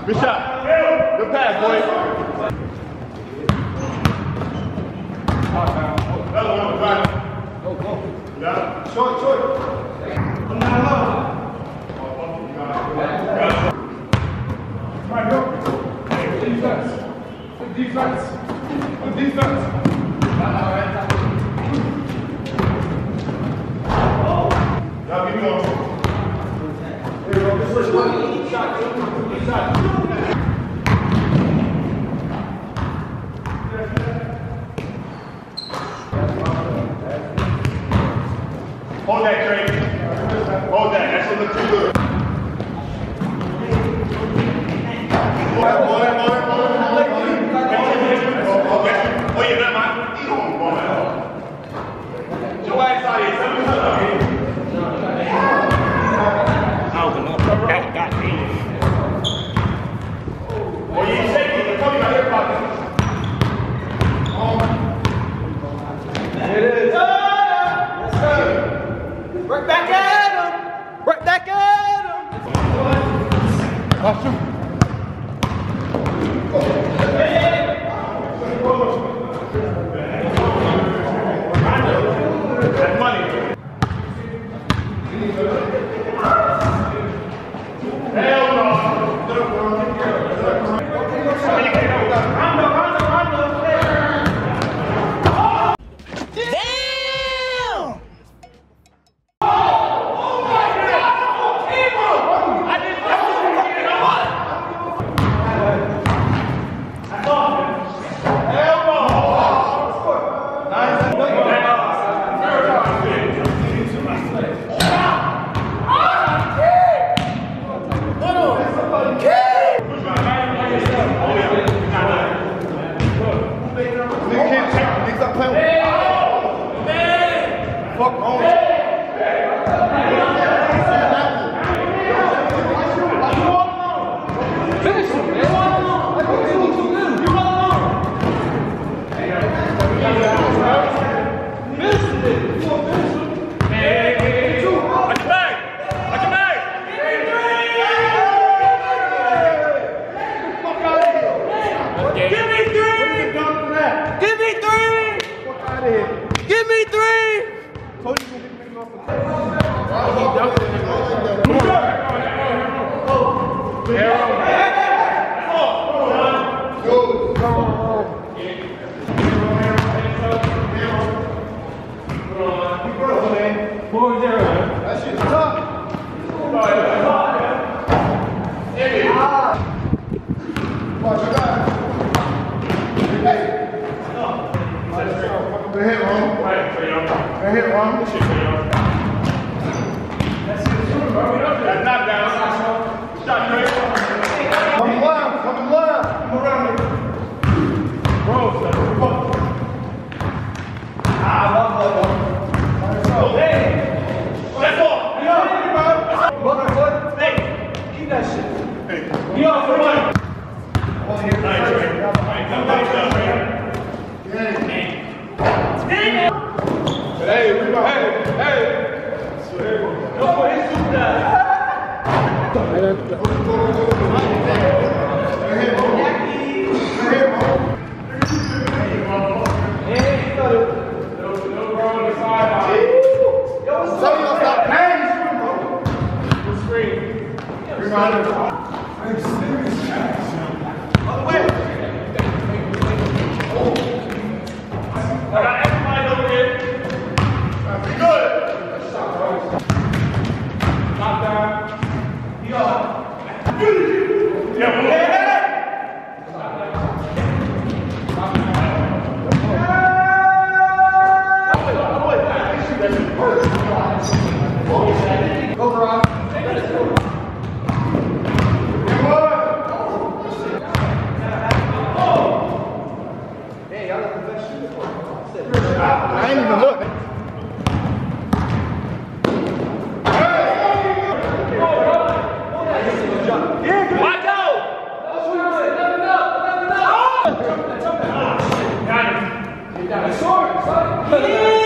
Good shot. Good pass, boy. Another one, right. Go. Yeah. Short. Come down low. Right, go. Good defense. Now keep going. There you go. This is one. Shot. Hold that, Trey. Hold that. That should look too good. Boy. Oh, yeah, that might. Your ass out here. Got me. Oh, you ain't shaking. You're talking about your pocket. There it is. Yes, sir. Right back at him. Watch him. That's money. Hell no. I ain't even look. Watch out! Got it.